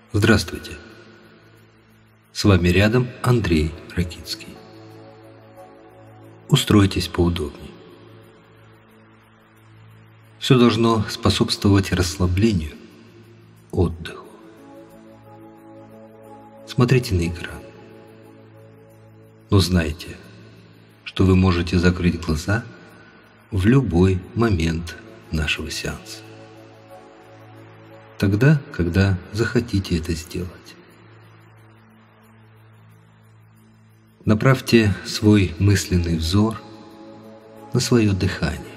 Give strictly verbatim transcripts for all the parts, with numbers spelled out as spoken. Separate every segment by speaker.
Speaker 1: Здравствуйте! С вами рядом Андрей Ракицкий. Устройтесь поудобнее. Все должно способствовать расслаблению, отдыху. Смотрите на экран. Но знайте, что вы можете закрыть глаза в любой момент нашего сеанса. Тогда, когда захотите это сделать. Направьте свой мысленный взор на свое дыхание.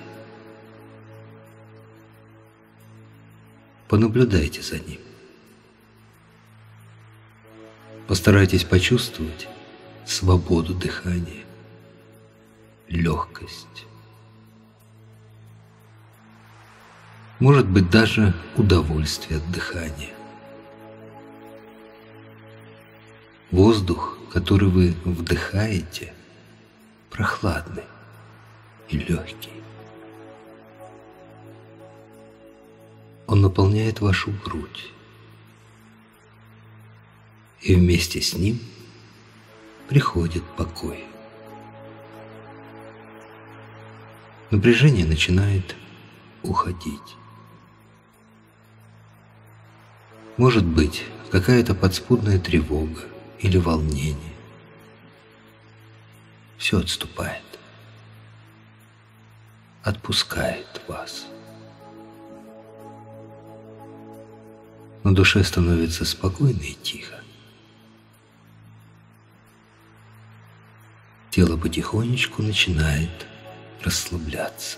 Speaker 1: Понаблюдайте за ним. Постарайтесь почувствовать свободу дыхания, легкость. Может быть, даже удовольствие от дыхания. Воздух, который вы вдыхаете, прохладный и легкий. Он наполняет вашу грудь. И вместе с ним приходит покой. Напряжение начинает уходить. Может быть, какая-то подспудная тревога или волнение. Все отступает, отпускает вас. На душе становится спокойно и тихо. Тело потихонечку начинает расслабляться.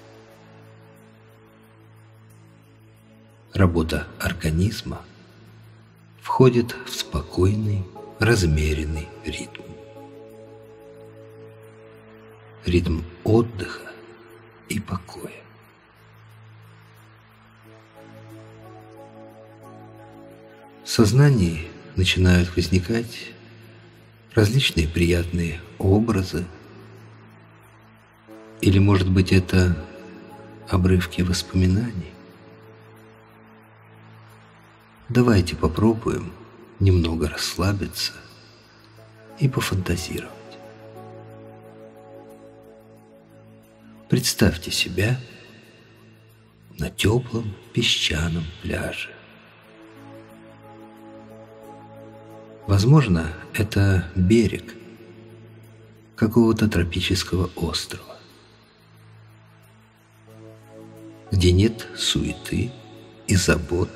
Speaker 1: Работа организма входит в спокойный, размеренный ритм. Ритм отдыха и покоя. В сознании начинают возникать различные приятные образы, или, может быть, это обрывки воспоминаний. Давайте попробуем немного расслабиться и пофантазировать. Представьте себя на теплом песчаном пляже. Возможно, это берег какого-то тропического острова, где нет суеты и забот,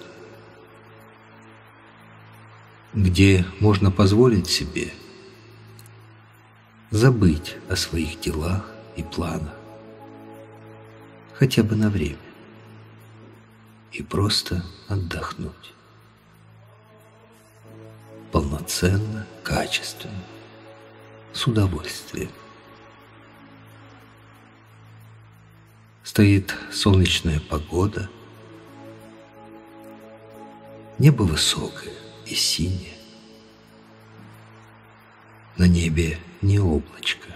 Speaker 1: где можно позволить себе забыть о своих делах и планах хотя бы на время и просто отдохнуть. Полноценно, качественно, с удовольствием. Стоит солнечная погода, небо высокое и синее. На небе не облачко.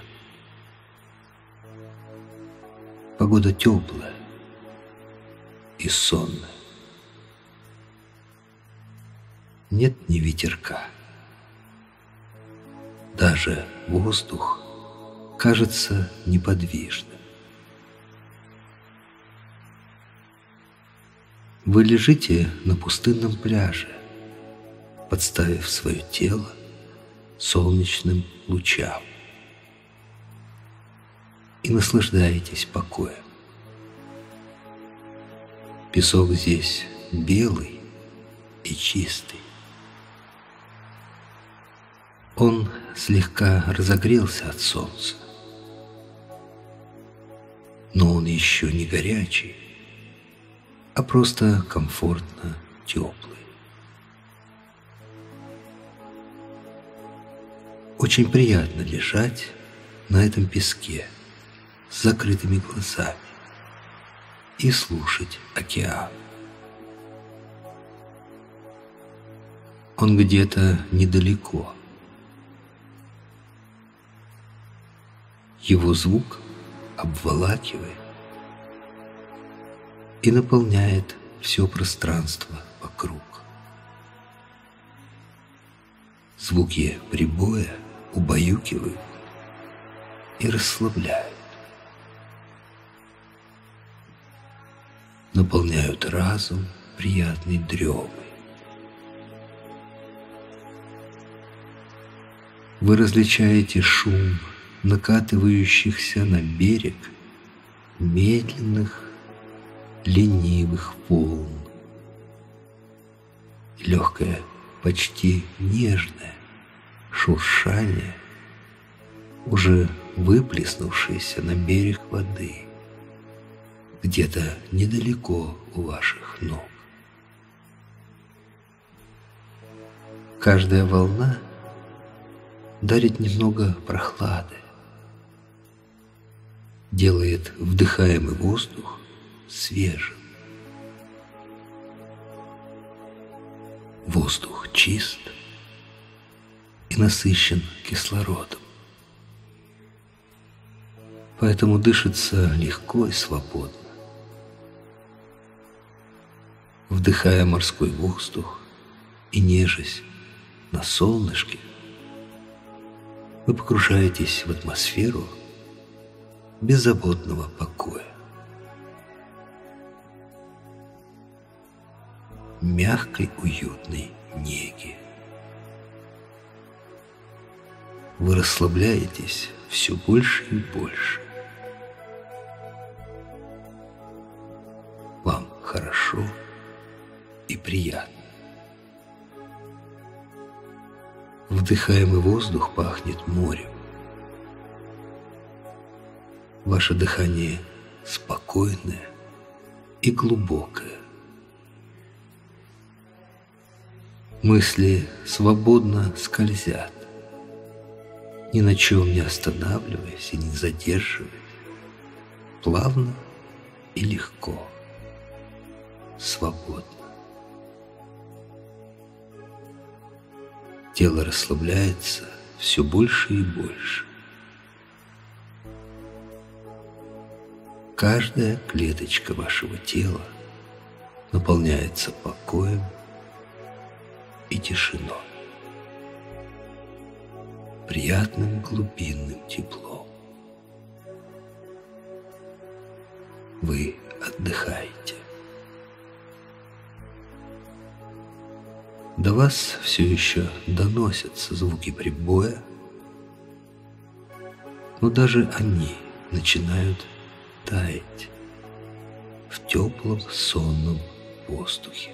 Speaker 1: Погода теплая и сонная. Нет ни ветерка. Даже воздух кажется неподвижным. Вы лежите на пустынном пляже, подставив свое тело солнечным лучам, и наслаждаетесь покоем. Песок здесь белый и чистый. Он слегка разогрелся от солнца, но он еще не горячий, а просто комфортно теплый. Очень приятно лежать на этом песке с закрытыми глазами и слушать океан. Он где-то недалеко. Его звук обволакивает и наполняет все пространство вокруг. Звуки прибоя убаюкивают и расслабляют, наполняют разум приятной дремой. Вы различаете шум накатывающихся на берег медленных, ленивых волн и легкое, почти нежное шуршание, уже выплеснувшееся на берег воды, где-то недалеко у ваших ног. Каждая волна дарит немного прохлады, делает вдыхаемый воздух свежим. Воздух чист и насыщен кислородом, поэтому дышится легко и свободно. Вдыхая морской воздух и нежесть на солнышке, вы погружаетесь в атмосферу беззаботного покоя, мягкой, уютной неги. Вы расслабляетесь все больше и больше. Вам хорошо и приятно. Вдыхаемый воздух пахнет морем. Ваше дыхание спокойное и глубокое. Мысли свободно скользят, ни на чем не останавливаясь и не задерживаясь, плавно и легко, свободно. Тело расслабляется все больше и больше. Каждая клеточка вашего тела наполняется покоем и тишиной, приятным глубинным теплом. Вы отдыхаете. До вас все еще доносятся звуки прибоя, но даже они начинают таять в теплом сонном воздухе.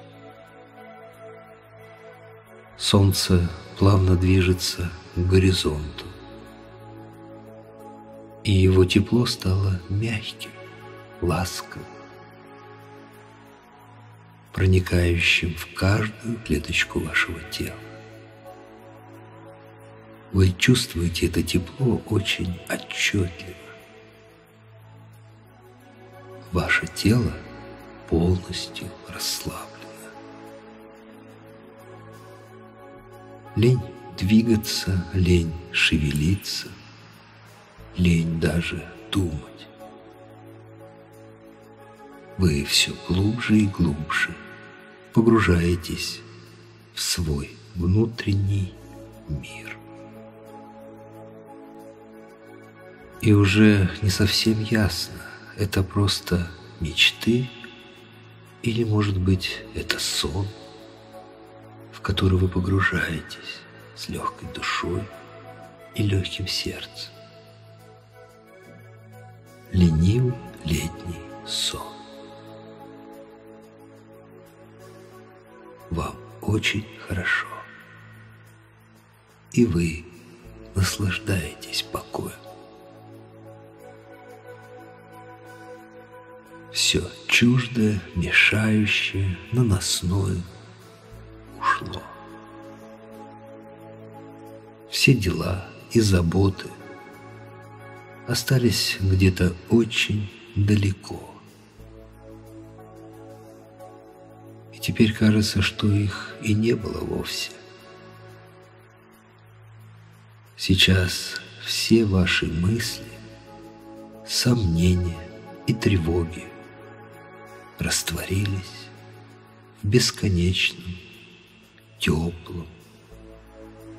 Speaker 1: Солнце плавно движется к горизонту, и его тепло стало мягким, ласковым, проникающим в каждую клеточку вашего тела. Вы чувствуете это тепло очень отчетливо. Ваше тело полностью расслаблено. Лень двигаться, лень шевелиться, лень даже думать. Вы все глубже и глубже погружаетесь в свой внутренний мир. И уже не совсем ясно, это просто мечты или, может быть, это сон, в который вы погружаетесь с легкой душой и легким сердцем. Ленивый летний сон. Вам очень хорошо, и вы наслаждаетесь покоем. Все чуждое, мешающее, наносное ушло. Все дела и заботы остались где-то очень далеко. И теперь кажется, что их и не было вовсе. Сейчас все ваши мысли, сомнения и тревоги растворились в бесконечном, теплом,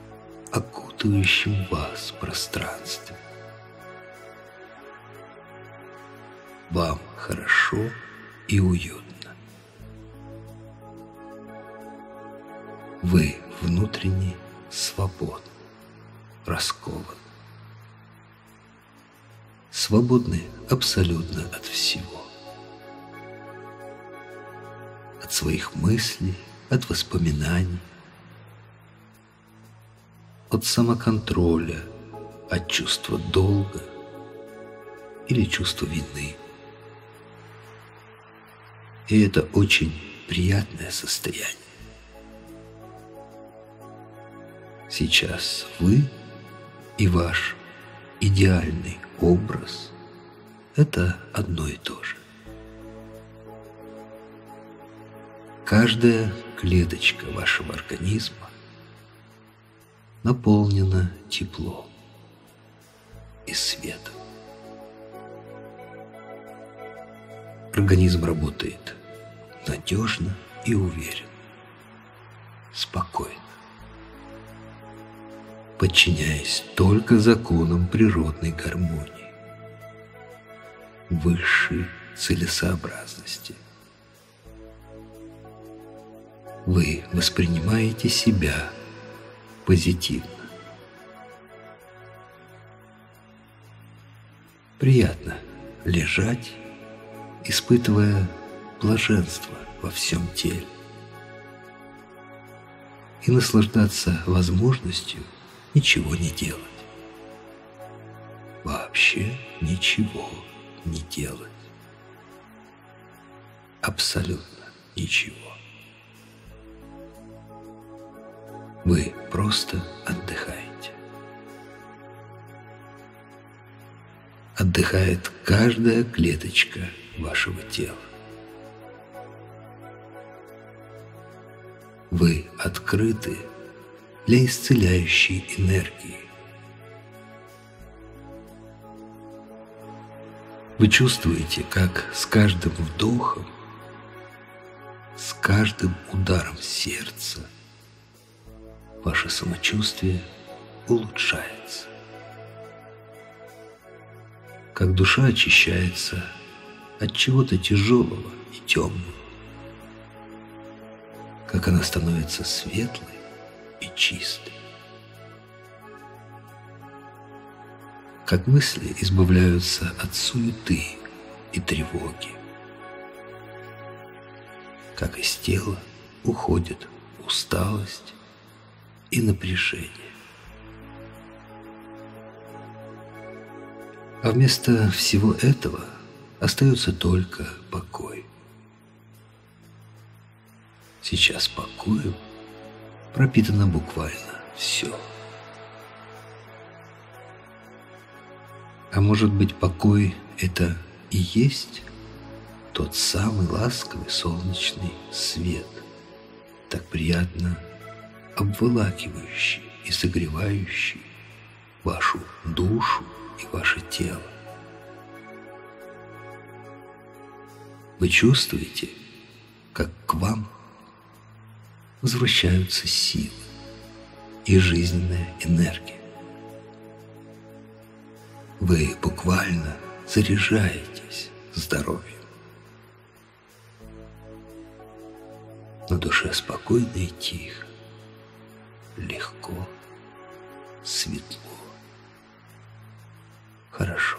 Speaker 1: окутывающем вас пространстве. Вам хорошо и уютно. Вы внутренне свободны, раскованы. Свободны абсолютно от всего. От своих мыслей, от воспоминаний, от самоконтроля, от чувства долга или чувства вины. И это очень приятное состояние. Сейчас вы и ваш идеальный образ – это одно и то же. Каждая клеточка вашего организма наполнена теплом и светом. Организм работает надежно и уверенно, спокойно, подчиняясь только законам природной гармонии, высшей целесообразности. Вы воспринимаете себя позитивно. Приятно лежать, испытывая блаженство во всем теле и наслаждаться возможностью ничего не делать. Вообще ничего не делать. Абсолютно ничего. Вы просто отдыхаете. Отдыхает каждая клеточка вашего тела. Вы открыты для исцеляющей энергии. Вы чувствуете, как с каждым вдохом, с каждым ударом сердца ваше самочувствие улучшается. Как душа очищается от чего-то тяжелого и темного. Как она становится светлой и чистой. Как мысли избавляются от суеты и тревоги. Как из тела уходит усталость и напряжение. А вместо всего этого остается только покой. Сейчас покоем пропитано буквально все. А может быть, покой – это и есть тот самый ласковый солнечный свет, так приятно обволакивающий и согревающий вашу душу и ваше тело. Вы чувствуете, как к вам возвращаются силы и жизненная энергия. Вы буквально заряжаетесь здоровьем. На душе спокойно и тихо, легко, светло, хорошо.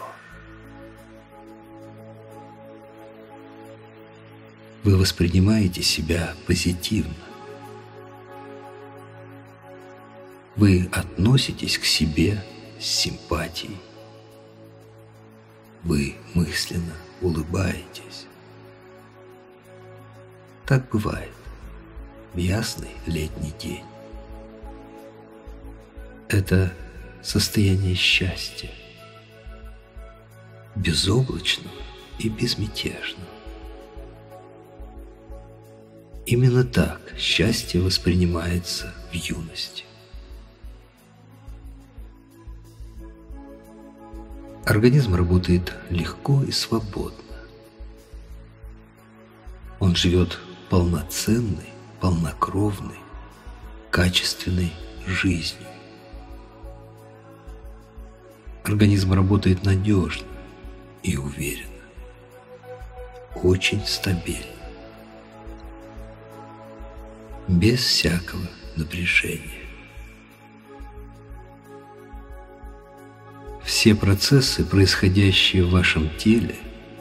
Speaker 1: Вы воспринимаете себя позитивно. Вы относитесь к себе с симпатией. Вы мысленно улыбаетесь. Так бывает в ясный летний день. Это состояние счастья, безоблачного и безмятежного. Именно так счастье воспринимается в юности. Организм работает легко и свободно. Он живет полноценной, полнокровной, качественной жизнью. Организм работает надежно и уверенно, очень стабильно, без всякого напряжения. Все процессы, происходящие в вашем теле,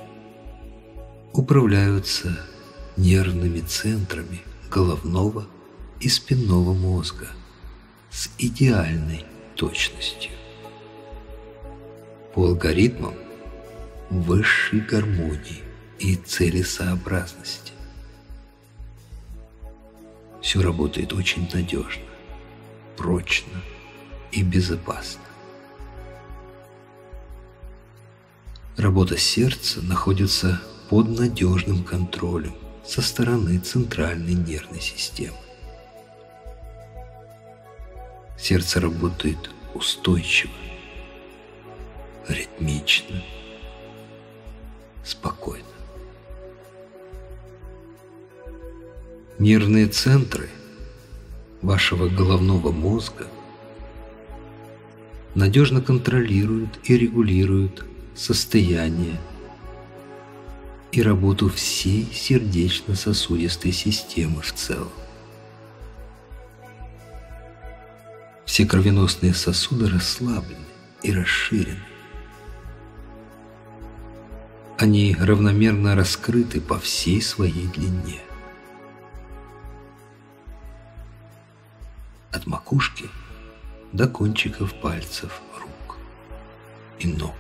Speaker 1: управляются нервными центрами головного и спинного мозга с идеальной точностью, по алгоритмам высшей гармонии и целесообразности. Все работает очень надежно, прочно и безопасно. Работа сердца находится под надежным контролем со стороны центральной нервной системы. Сердце работает устойчиво, ритмично, спокойно. Нервные центры вашего головного мозга надежно контролируют и регулируют состояние и работу всей сердечно-сосудистой системы в целом. Все кровеносные сосуды расслаблены и расширены. Они равномерно раскрыты по всей своей длине. От макушки до кончиков пальцев рук и ног.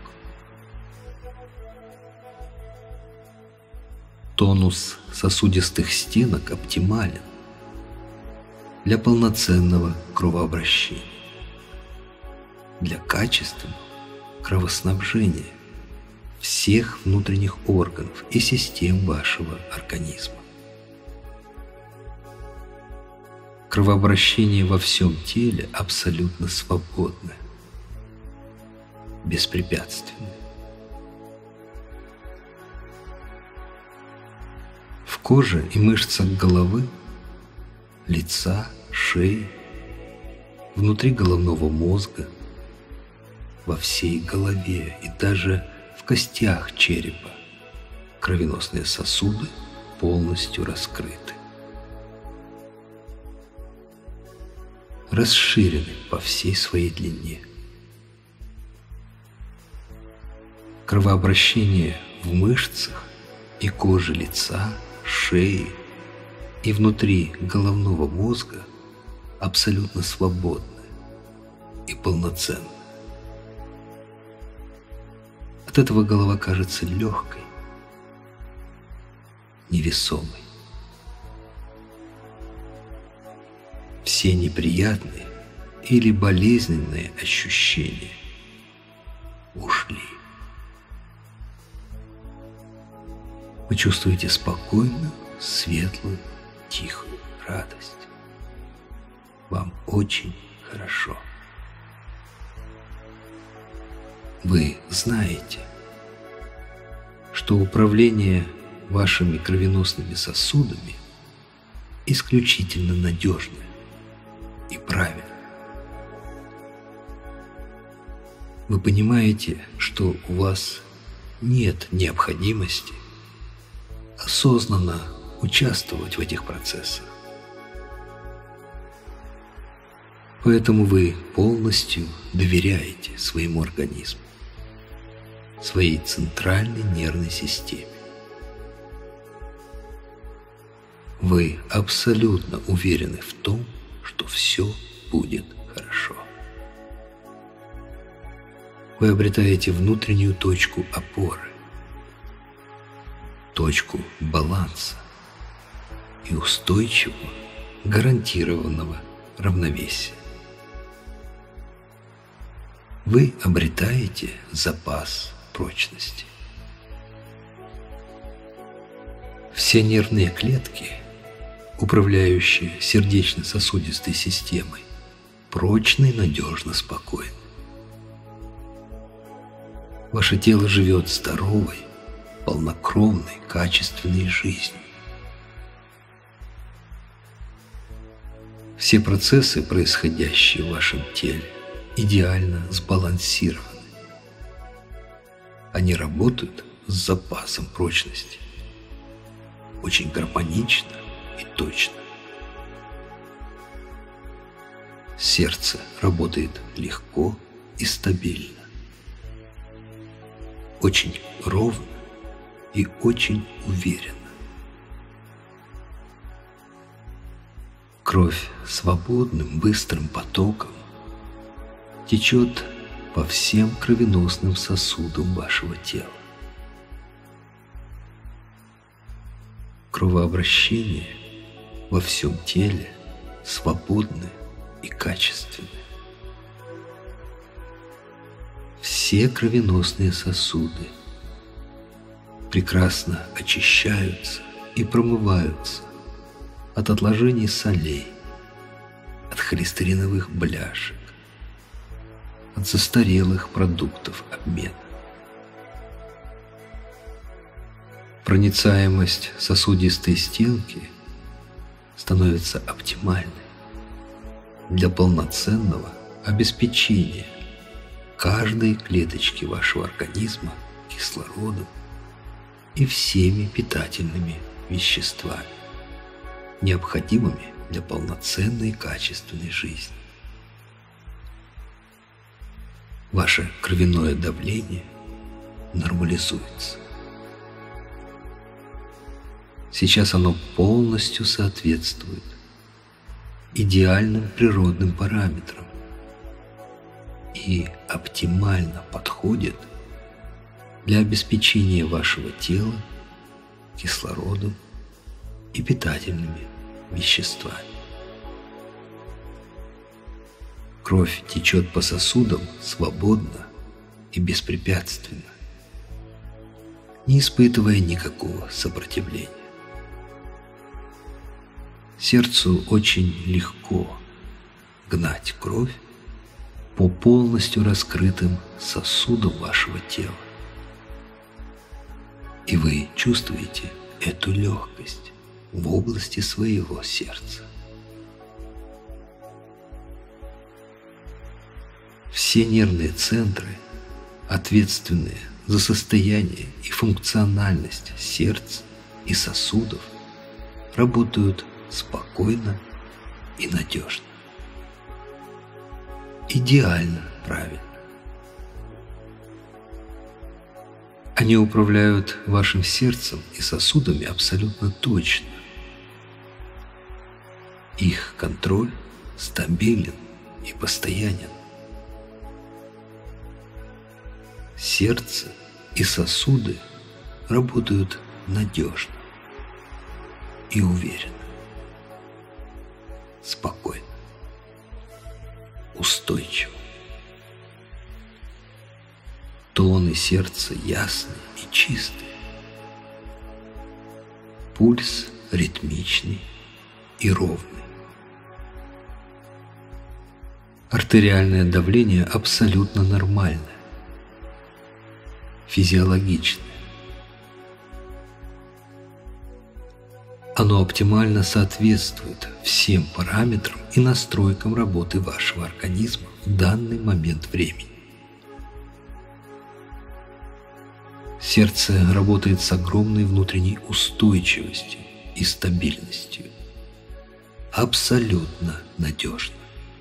Speaker 1: Тонус сосудистых стенок оптимален для полноценного кровообращения, для качественного кровоснабжения всех внутренних органов и систем вашего организма. Кровообращение во всем теле абсолютно свободное, беспрепятственное. В коже и мышцах головы, лица, шеи, внутри головного мозга, во всей голове и даже в костях черепа кровеносные сосуды полностью раскрыты, расширены по всей своей длине. Кровообращение в мышцах и коже лица, шеи и внутри головного мозга абсолютно свободное и полноценное. От этого голова кажется легкой, невесомой. Все неприятные или болезненные ощущения ушли. Вы чувствуете спокойную, светлую, тихую радость. Вам очень хорошо. Вы знаете, что управление вашими кровеносными сосудами исключительно надежное и правильное. Вы понимаете, что у вас нет необходимости осознанно участвовать в этих процессах. Поэтому вы полностью доверяете своему организму, своей центральной нервной системе. Вы абсолютно уверены в том, что все будет хорошо. Вы обретаете внутреннюю точку опоры, точку баланса и устойчивого, гарантированного равновесия. Вы обретаете запас прочности. Все нервные клетки, управляющие сердечно-сосудистой системой, прочны, надежно, спокойны. Ваше тело живет здоровой, полнокровной, качественной жизнью. Все процессы, происходящие в вашем теле, идеально сбалансированы Они работают с запасом прочности. Очень гармонично и точно. Сердце работает легко и стабильно. Очень ровно и очень уверенно. Кровь свободным, быстрым потоком течет по всем кровеносным сосудам вашего тела. Кровообращение во всем теле свободное и качественное. Все кровеносные сосуды прекрасно очищаются и промываются от отложений солей, от холестериновых бляшек, от застарелых продуктов обмена. Проницаемость сосудистой стенки становится оптимальной для полноценного обеспечения каждой клеточки вашего организма кислородом и всеми питательными веществами, необходимыми для полноценной и качественной жизни. Ваше кровяное давление нормализуется. Сейчас оно полностью соответствует идеальным природным параметрам и оптимально подходит для обеспечения вашего тела кислородом и питательными веществами. Кровь течет по сосудам свободно и беспрепятственно, не испытывая никакого сопротивления. Сердцу очень легко гнать кровь по полностью раскрытым сосудам вашего тела. И вы чувствуете эту легкость в области своего сердца. Все нервные центры, ответственные за состояние и функциональность сердца и сосудов, работают спокойно и надежно. Идеально правильно. Они управляют вашим сердцем и сосудами абсолютно точно. Их контроль стабилен и постоянен. Сердце и сосуды работают надежно и уверенно, спокойно, устойчиво. Тоны сердца ясные и чистые. Пульс ритмичный и ровный. Артериальное давление абсолютно нормальное, физиологичное. Оно оптимально соответствует всем параметрам и настройкам работы вашего организма в данный момент времени. Сердце работает с огромной внутренней устойчивостью и стабильностью. Абсолютно надежно.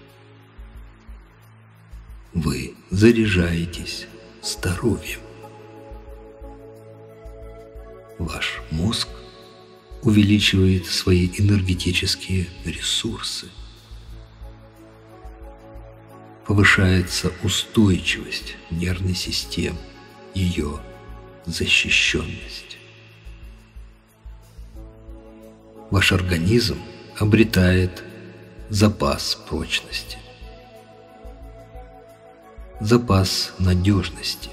Speaker 1: Вы заряжаетесь здоровьем. Ваш мозг увеличивает свои энергетические ресурсы. Повышается устойчивость нервной системы, ее защищенность. Ваш организм обретает запас прочности, запас надежности.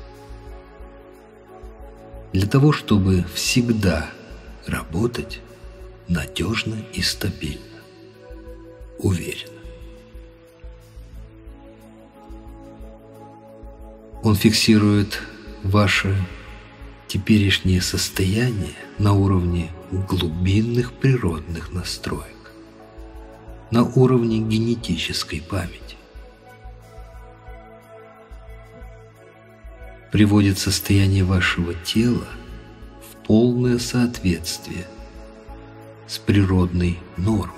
Speaker 1: Для того, чтобы всегда работать надежно и стабильно, уверенно. Он фиксирует ваше теперешнее состояние на уровне глубинных природных настроек, на уровне генетической памяти. приводит состояние вашего тела в полное соответствие с природной нормой.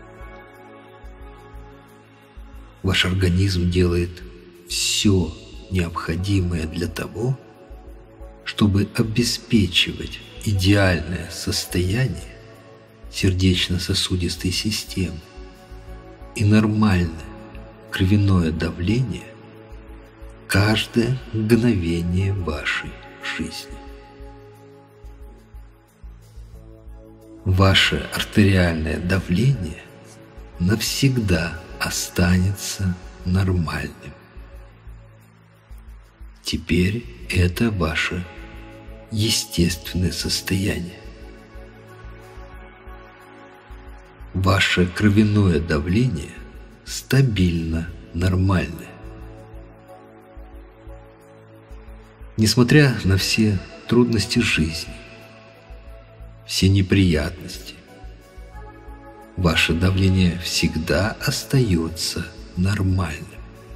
Speaker 1: Ваш организм делает все необходимое для того, чтобы обеспечивать идеальное состояние сердечно-сосудистой системы и нормальное кровяное давление каждое мгновение вашей жизни. Ваше артериальное давление навсегда останется нормальным. Теперь это ваше естественное состояние. Ваше кровяное давление стабильно нормальное. Несмотря на все трудности жизни, все неприятности, ваше давление всегда остается нормальным.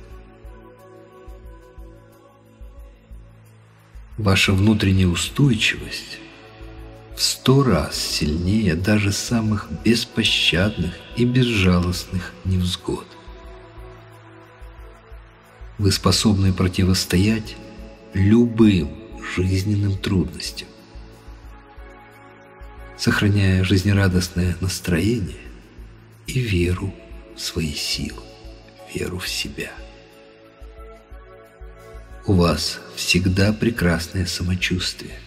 Speaker 1: Ваша внутренняя устойчивость в сто раз сильнее даже самых беспощадных и безжалостных невзгод. Вы способны противостоять любым жизненным трудностям, сохраняя жизнерадостное настроение и веру в свои силы, веру в себя. У вас всегда прекрасное самочувствие.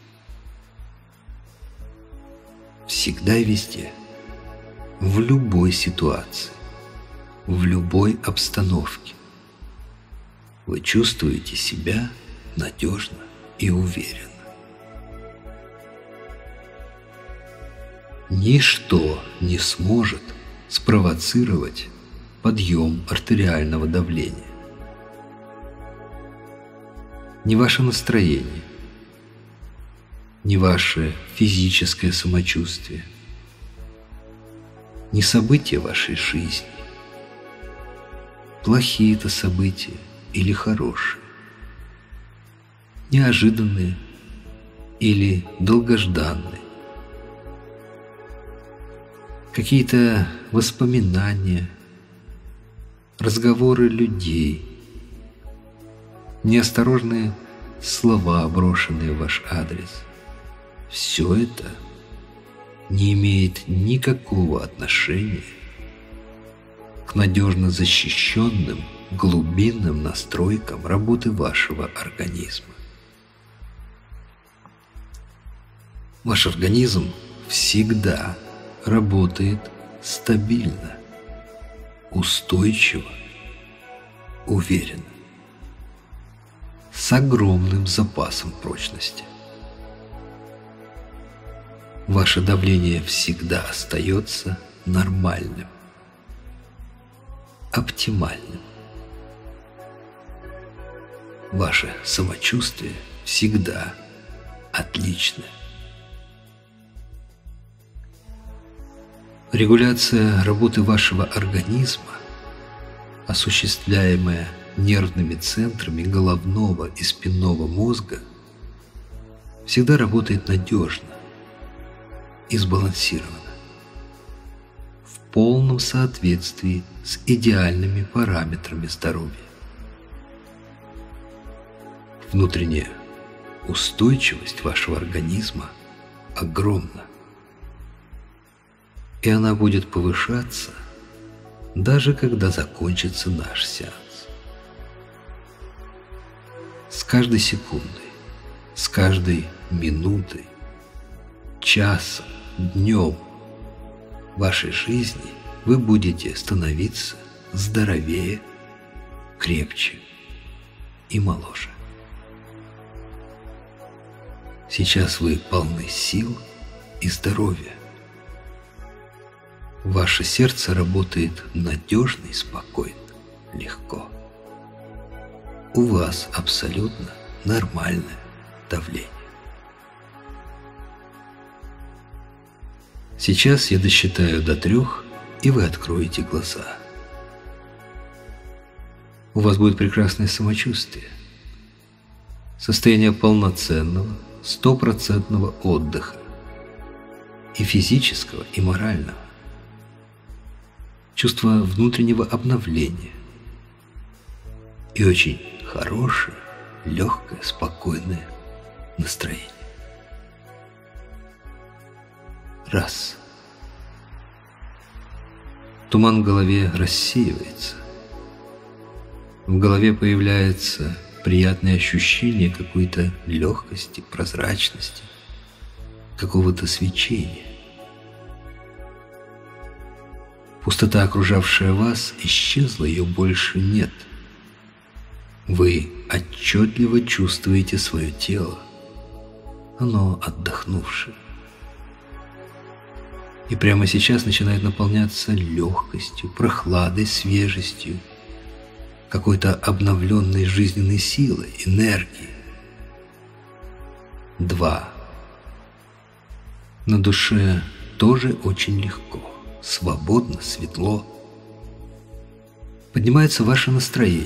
Speaker 1: Всегда и везде, в любой ситуации, в любой обстановке. Вы чувствуете себя надежно и уверенно. Ничто не сможет спровоцировать подъем артериального давления. Ни ваше настроение, ни ваше физическое самочувствие, ни события вашей жизни, плохие это события или хорошие, неожиданные или долгожданные, какие-то воспоминания, разговоры людей, неосторожные слова, брошенные в ваш адрес. Все это не имеет никакого отношения к надежно защищенным глубинным настройкам работы вашего организма. Ваш организм всегда работает стабильно, устойчиво, уверенно, с огромным запасом прочности. Ваше давление всегда остается нормальным, оптимальным. Ваше самочувствие всегда отличное. Регуляция работы вашего организма, осуществляемая нервными центрами головного и спинного мозга, всегда работает надежно и сбалансированно, в полном соответствии с идеальными параметрами здоровья. Внутренняя устойчивость вашего организма огромна, и она будет повышаться, даже когда закончится наш сеанс. С каждой секундой, с каждой минутой, часом, днем вашей жизни вы будете становиться здоровее, крепче и моложе. Сейчас вы полны сил и здоровья. Ваше сердце работает надежно и спокойно, легко. У вас абсолютно нормальное давление. Сейчас я досчитаю до трех, и вы откроете глаза. У вас будет прекрасное самочувствие. состояние полноценного, стопроцентного отдыха, и физического, и морального, чувство внутреннего обновления и очень хорошее, легкое, спокойное настроение. Раз. Туман в голове рассеивается. В голове появляется приятное ощущение какой-то легкости, прозрачности, какого-то свечения. Пустота, окружавшая вас, исчезла, ее больше нет. Вы отчетливо чувствуете свое тело, оно отдохнувшее. И прямо сейчас начинает наполняться легкостью, прохладой, свежестью, какой-то обновленной жизненной силой, энергией. Два. На душе тоже очень легко, свободно, светло. Поднимается ваше настроение.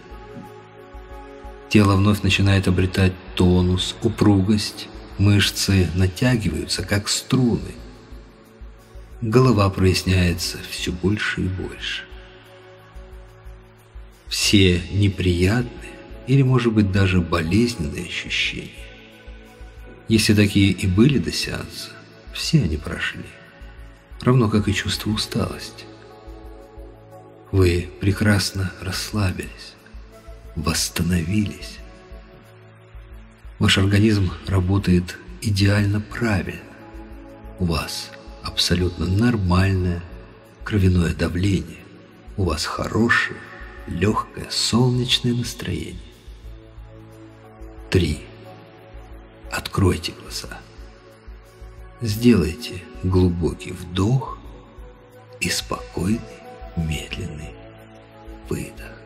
Speaker 1: Тело вновь начинает обретать тонус, упругость, мышцы натягиваются, как струны. Голова проясняется все больше и больше. Все неприятные или, может быть, даже болезненные ощущения, если такие и были до сеанса, все они прошли, равно как и чувство усталости. Вы прекрасно расслабились, восстановились. Ваш организм работает идеально правильно. У вас абсолютно нормальное кровяное давление. У вас хорошее, легкое, солнечное настроение. Три. Откройте глаза. Сделайте глубокий вдох и спокойный, медленный выдох.